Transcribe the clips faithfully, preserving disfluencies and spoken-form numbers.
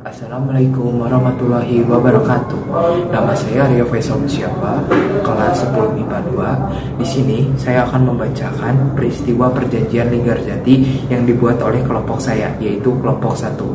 Assalamualaikum warahmatullahi wabarakatuh. Nama saya Rio Faisal Musyaffa, kelas sepuluh M I P A dua. Di sini saya akan membacakan peristiwa perjanjian Linggarjati yang dibuat oleh kelompok saya, yaitu kelompok satu.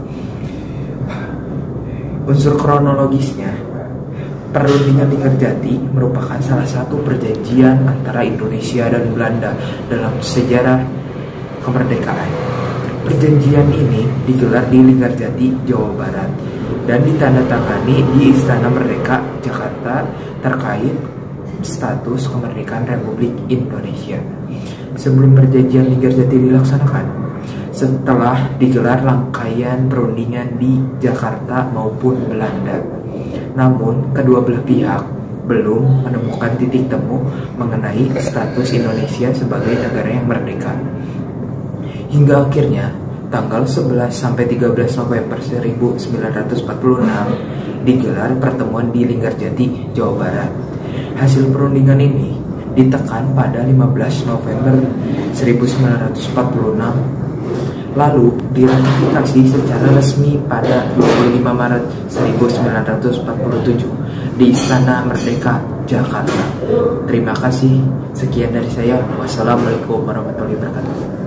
Unsur kronologisnya, perundingan Linggarjati merupakan salah satu perjanjian antara Indonesia dan Belanda dalam sejarah kemerdekaan. Perjanjian ini digelar di Linggarjati, Jawa Barat, dan ditandatangani di Istana Merdeka, Jakarta, terkait status kemerdekaan Republik Indonesia. Sebelum perjanjian Linggarjati dilaksanakan, setelah digelar rangkaian perundingan di Jakarta maupun Belanda, namun kedua belah pihak belum menemukan titik temu mengenai status Indonesia sebagai negara yang merdeka. Hingga akhirnya tanggal sebelas sampai tiga belas November seribu sembilan ratus empat puluh enam digelar pertemuan di Linggarjati, Jawa Barat. Hasil perundingan ini ditekan pada lima belas November seribu sembilan ratus empat puluh enam, lalu diratifikasi secara resmi pada dua puluh lima Maret seribu sembilan ratus empat puluh tujuh di Istana Merdeka, Jakarta. Terima kasih. Sekian dari saya. Wassalamualaikum warahmatullahi wabarakatuh.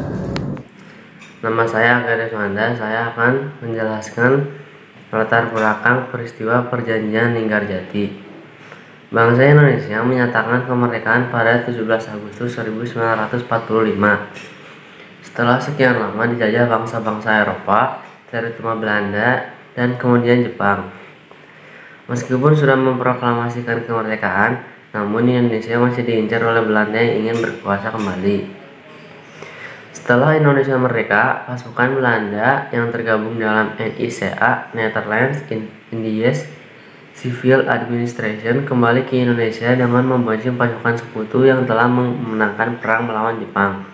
Nama saya Garis Manda. Saya akan menjelaskan latar belakang peristiwa perjanjian Linggarjati. Bangsa Indonesia menyatakan kemerdekaan pada tujuh belas Agustus seribu sembilan ratus empat puluh lima. Setelah sekian lama dijajah bangsa-bangsa Eropa, terutama Belanda, dan kemudian Jepang. Meskipun sudah memproklamasikan kemerdekaan, namun Indonesia masih diincar oleh Belanda yang ingin berkuasa kembali. Setelah Indonesia merdeka, pasukan Belanda yang tergabung dalam N I C A (Netherlands Indies Civil Administration) kembali ke Indonesia dengan membonceng pasukan sekutu yang telah memenangkan perang melawan Jepang.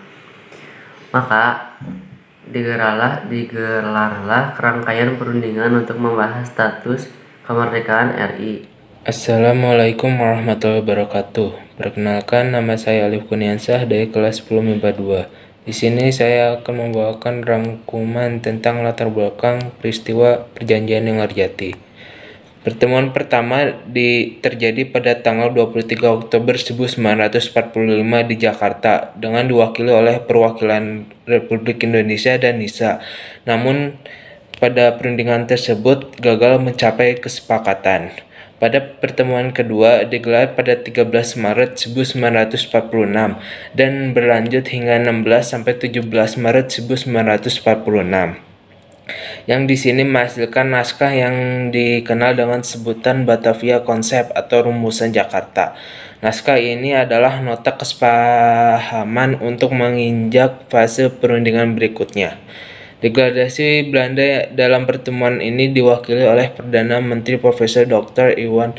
Maka digelarlah digelarlah rangkaian perundingan untuk membahas status kemerdekaan R I. Assalamualaikum warahmatullahi wabarakatuh. Perkenalkan, nama saya Alif Kurniansah dari kelas sepuluh M I P A dua. Di sini saya akan membawakan rangkuman tentang latar belakang peristiwa perjanjian Linggarjati. Pertemuan pertama di, terjadi pada tanggal dua puluh tiga Oktober seribu sembilan ratus empat puluh lima di Jakarta dengan diwakili oleh perwakilan Republik Indonesia dan N I S A. Namun pada perundingan tersebut gagal mencapai kesepakatan. Pada pertemuan kedua digelar pada tiga belas Maret seribu sembilan ratus empat puluh enam dan berlanjut hingga enam belas sampai tujuh belas Maret seribu sembilan ratus empat puluh enam. Yang di sini menghasilkan naskah yang dikenal dengan sebutan Batavia Konsep atau Rumusan Jakarta. Naskah ini adalah nota kesepahaman untuk menginjak fase perundingan berikutnya. Deklarasi Belanda dalam pertemuan ini diwakili oleh Perdana Menteri Profesor Doktor Iwan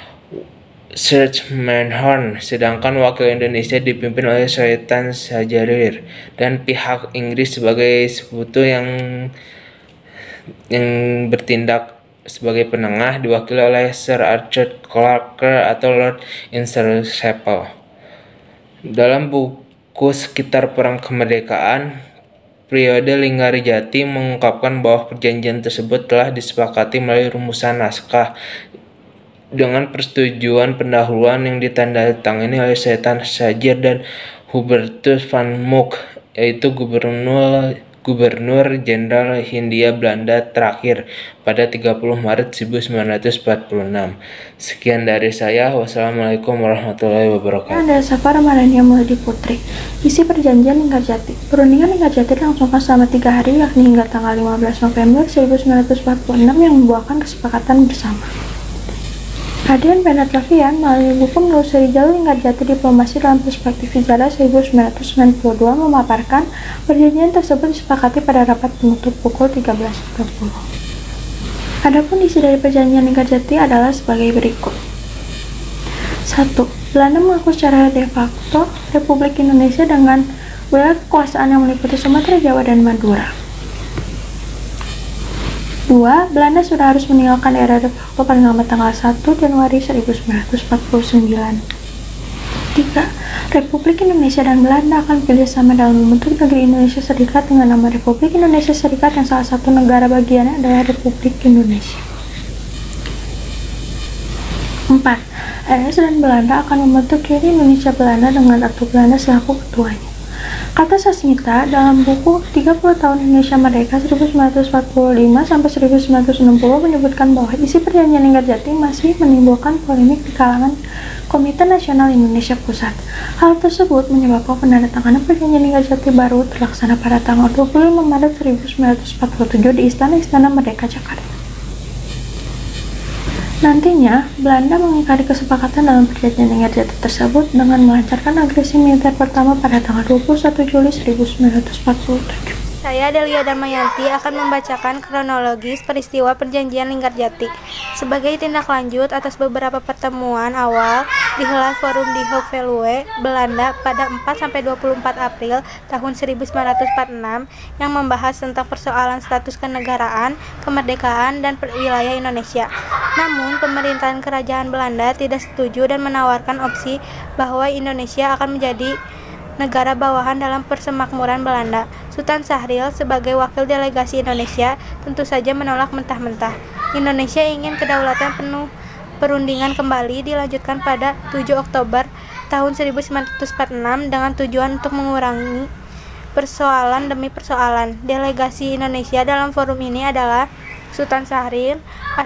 Schermerhorn, sedangkan wakil Indonesia dipimpin oleh Sultan Syahrir, dan pihak Inggris sebagai sekutu yang yang bertindak sebagai penengah diwakili oleh Sir Arthur Clarke atau Lord Inverashiel. Dalam buku Sekitar Perang Kemerdekaan periode Linggarjati mengungkapkan bahwa perjanjian tersebut telah disepakati melalui rumusan naskah dengan persetujuan pendahuluan yang ditandatangani oleh Sultan Syahrir dan Hubertus van Mook, yaitu gubernur Gubernur Jenderal Hindia Belanda terakhir pada tiga puluh Maret seribu sembilan ratus empat puluh enam. Sekian dari saya. Wassalamualaikum warahmatullahi wabarakatuh. Anda Safa Ramadhania Mulyadi Putri. Isi perjanjian Linggarjati. Perundingan Linggarjati dilangsungkan selama tiga hari, yakni hingga tanggal lima belas November seribu sembilan ratus empat puluh enam yang membuahkan kesepakatan bersama. Hadian Penetravian melalui buku menelusuri jalur Linggarjati diplomasi dalam perspektif sejarah seribu sembilan ratus sembilan puluh dua memaparkan perjanjian tersebut disepakati pada rapat penutup pukul tiga belas tiga puluh. Adapun isi dari perjanjian Linggarjati adalah sebagai berikut. satu. Belanda mengaku secara de facto Republik Indonesia dengan wilayah kekuasaan yang meliputi Sumatera, Jawa, dan Madura. dua. Belanda sudah harus meninggalkan era de facto paling lambat tanggal satu Januari seribu sembilan ratus empat puluh sembilan. Tiga, Republik Indonesia dan Belanda akan bekerjasama dalam membentuk negeri Indonesia Serikat dengan nama Republik Indonesia Serikat yang salah satu negara bagiannya adalah Republik Indonesia. Empat, R S dan Belanda akan membentuk Unie Indonesia Belanda dengan Ratu Belanda selaku ketuanya. Kata Sasmita dalam buku tiga puluh tahun Indonesia Merdeka seribu sembilan ratus empat puluh lima sampai seribu sembilan ratus enam puluh menyebutkan bahwa isi perjanjian Linggarjati masih menimbulkan polemik di kalangan Komite Nasional Indonesia Pusat. Hal tersebut menyebabkan penandatanganan perjanjian Linggarjati baru terlaksana pada tanggal dua puluh lima Maret seribu sembilan ratus empat puluh tujuh di Istana-Istana Merdeka Jakarta. Nantinya, Belanda mengingkari kesepakatan dalam perjanjian Linggarjati tersebut dengan melancarkan agresi militer pertama pada tanggal dua puluh satu Juli seribu sembilan ratus empat puluh tujuh. Saya, Delia Damayanti, akan membacakan kronologis peristiwa perjanjian Linggarjati sebagai tindak lanjut atas beberapa pertemuan awal dihelat forum di Hoogeveen, Belanda pada empat sampai dua puluh empat April tahun seribu sembilan ratus empat puluh enam yang membahas tentang persoalan status kenegaraan, kemerdekaan, dan wilayah Indonesia. Namun, pemerintahan kerajaan Belanda tidak setuju dan menawarkan opsi bahwa Indonesia akan menjadi negara bawahan dalam persemakmuran Belanda. Sultan Syahrir sebagai wakil delegasi Indonesia tentu saja menolak mentah-mentah. Indonesia ingin kedaulatan penuh. Perundingan kembali dilanjutkan pada tujuh Oktober tahun seribu sembilan ratus empat puluh enam dengan tujuan untuk mengurangi persoalan demi persoalan. Delegasi Indonesia dalam forum ini adalah Sultan Syahrir,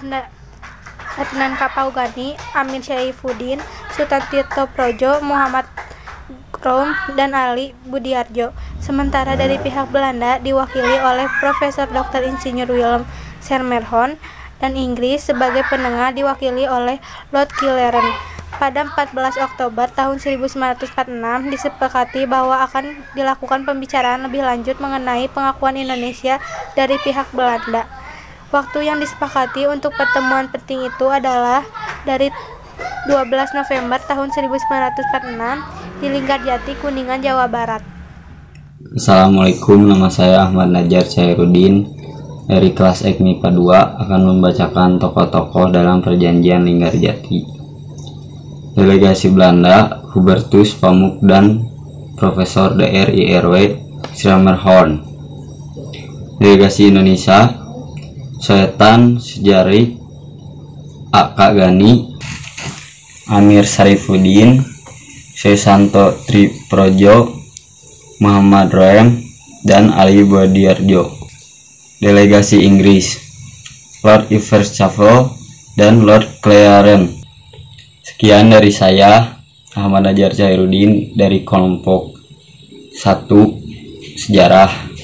Adnan Kapaugani, Amir Syaifuddin, Sultan Tirto Projo, Muhammad Rom, dan Ali Budiarjo. Sementara dari pihak Belanda diwakili oleh Profesor Doktor Insinyur Willem Sermerhon dan Inggris sebagai penengah diwakili oleh Lord Killaren. Pada empat belas Oktober tahun seribu sembilan ratus empat puluh enam disepakati bahwa akan dilakukan pembicaraan lebih lanjut mengenai pengakuan Indonesia dari pihak Belanda. Waktu yang disepakati untuk pertemuan penting itu adalah dari dua belas November tahun seribu sembilan ratus empat puluh enam di Linggarjati, Kuningan, Jawa Barat. Assalamualaikum, nama saya Ahmad Najar Chairuddin dari kelas E K M I P A dua akan membacakan tokoh-tokoh dalam perjanjian Linggarjati. Delegasi Belanda, Hubertus Pamuk dan Profesor D R I R W Sermerhorn. Delegasi Indonesia, Soetan Sujari, A K Gani, Amir Syaifuddin, Susanto Triprojo, Muhammad Rem, dan Ali Budiarjo. Delegasi Inggris, Lord Ivers Chaffel dan Lord Clarence. Sekian dari saya, Ahmad Najar Chairuddin dari kelompok satu Sejarah.